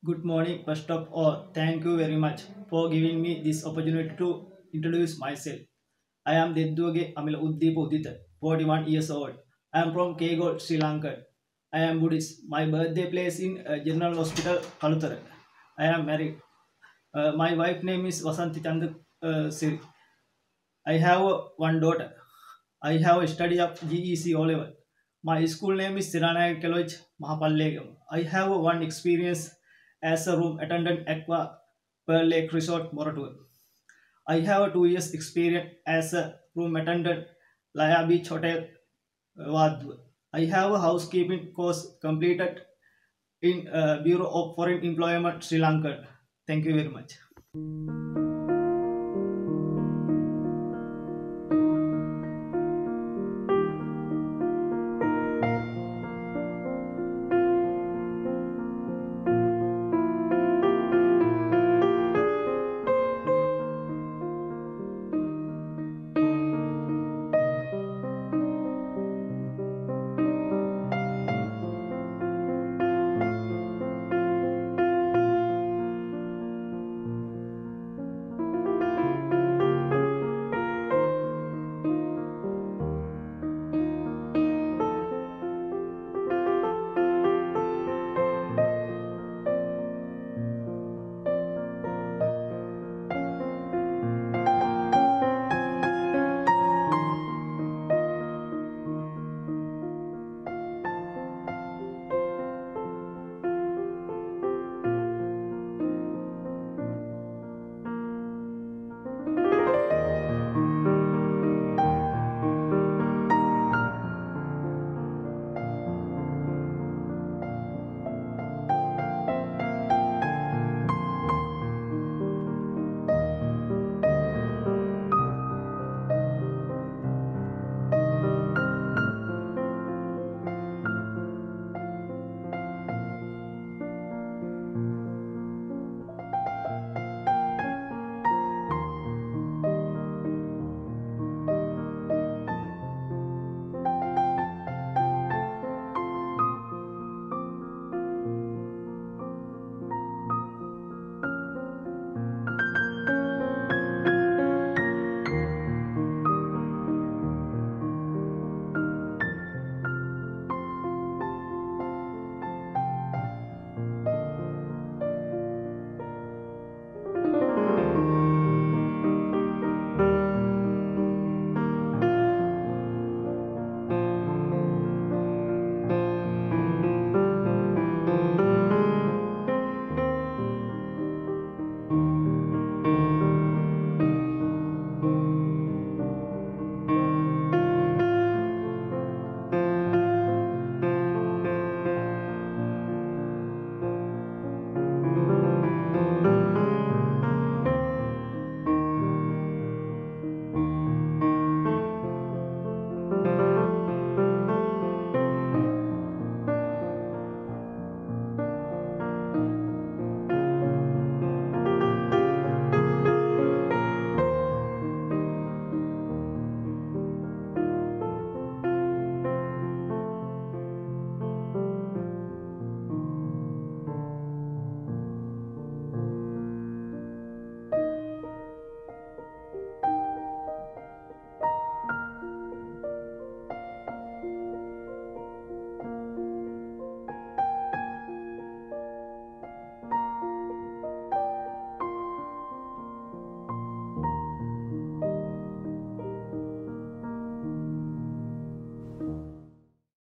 Good morning. First of all, thank you very much for giving me this opportunity to introduce myself. I am Dedduge Amila Uddeep Udita, 41 years old. I am from Kegol, Sri Lanka. I am Buddhist. My birthday place in General Hospital, Kalutara. I am married. My wife name is Vasanti Chandu Siri. I have one daughter. I have studied of GEC O level. My school name is Siranayak College, Mahapallegam. I have one experience as a room attendant Aqua Pearl Lake Resort, Moratua. I have 2 years experience as a room attendant Laya Beach Hotel, Vadh. I have a housekeeping course completed in Bureau of Foreign Employment, Sri Lanka. Thank you very much.